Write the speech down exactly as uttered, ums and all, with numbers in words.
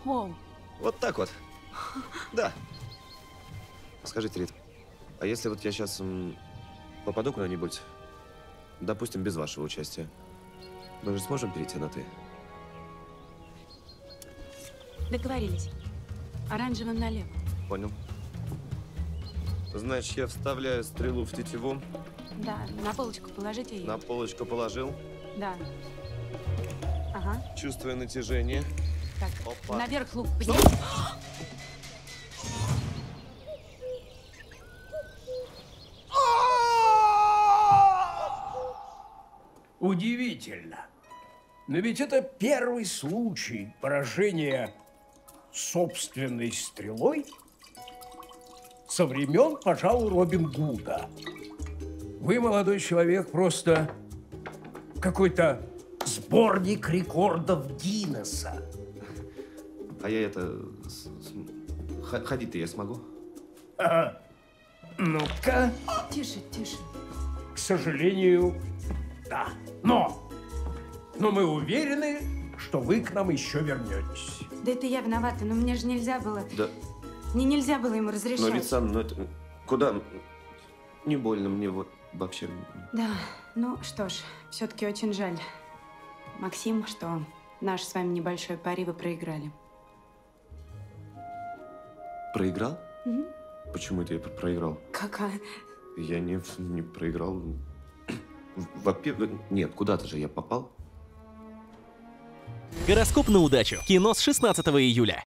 Оу. Вот так вот. Да. Скажите, Рит, а если вот я сейчас попаду куда-нибудь, допустим, без вашего участия, мы же сможем перейти на «ты»? Договорились. Оранжевым налево. Понял. Значит, я вставляю стрелу в тетиву. Да, на полочку положите ее. На полочку положил. Да. Ага. Чувствуя натяжение. Так, опа. Наверх лук подними. Удивительно. Но ведь это первый случай поражения собственной стрелой со времен, пожалуй, Робин Гуда. Вы, молодой человек, просто какой-то сборник рекордов Гиннесса. А я это... Ходить-то я смогу? А, ну-ка. Тише, тише. К сожалению, да. Но, но мы уверены, что вы к нам еще вернетесь. Да это я виновата, но мне же нельзя было. Да. Мне нельзя было ему разрешать. Но ведь сам, ну это... Куда? Не больно мне вот вообще. Да, ну что ж, все-таки очень жаль, Максим, что наш с вами небольшой пари вы проиграли. Проиграл? Угу. Почему это я проиграл? Какая? Я не, не проиграл. Во-первых, нет, куда-то же я попал. Гороскоп на удачу. Кино с шестнадцатого июля.